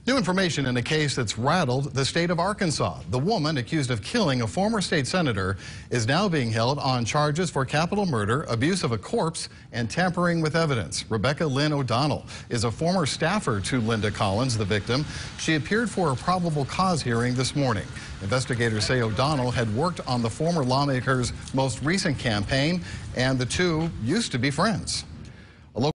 New information in a case that's rattled the state of Arkansas. The woman accused of killing a former state senator is now being held on charges for capital murder, abuse of a corpse, and tampering with evidence. Rebecca Lynn O'Donnell is a former staffer to Linda Collins, the victim. She appeared for a probable cause hearing this morning. Investigators say O'Donnell had worked on the former lawmaker's most recent campaign, and the two used to be friends.